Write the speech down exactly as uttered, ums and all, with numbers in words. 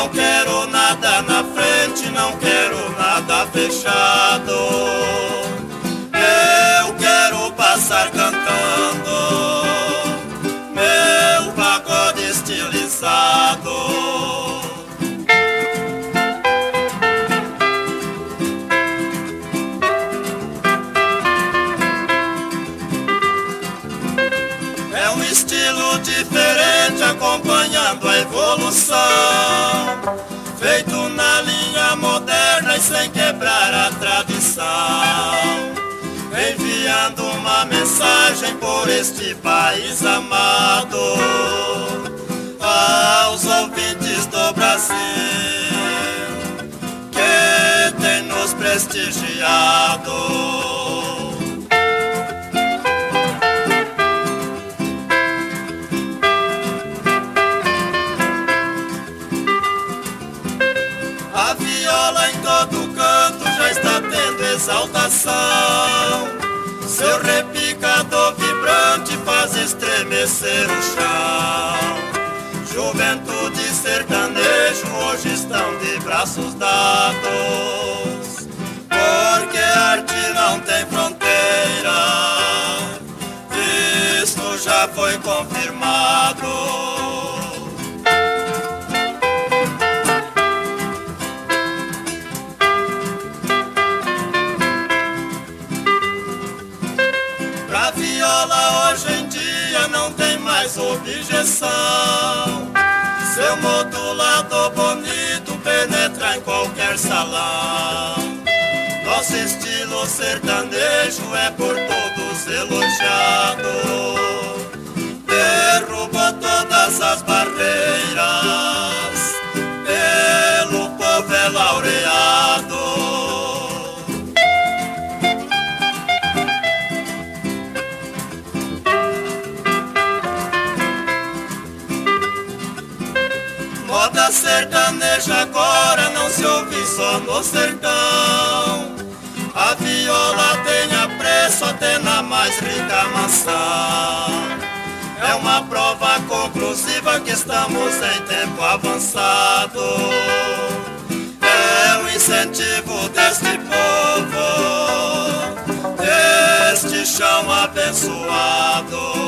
quero nada na frente, não quero nada fechado. Eu quero passar cantando meu pagode estilizado. É um estilo diferente acompanhando a evolução, feito na linha moderna e sem quebrar a tradição, enviando uma mensagem por este país amado aos ouvintes do Brasil que tem nos prestigiado. A viola em todo canto já está tendo exaltação, seu repicador vibrante faz estremecer o chão. Juventude e sertanejo hoje estão de braços dados, porque a arte não tem fronteira, isto já foi confirmado. Pra viola hoje em dia não tem mais objeção, seu modulador bonito penetra em qualquer salão. Nosso estilo sertanejo é por todos elogiado, derrubou todas as barreiras, pelo povo é laureado. Moda sertaneja agora não se ouve só no sertão, a viola tem apreço até na mais rica mansão. É uma prova conclusiva que estamos em tempo avançado, é o incentivo deste povo, deste chão abençoado.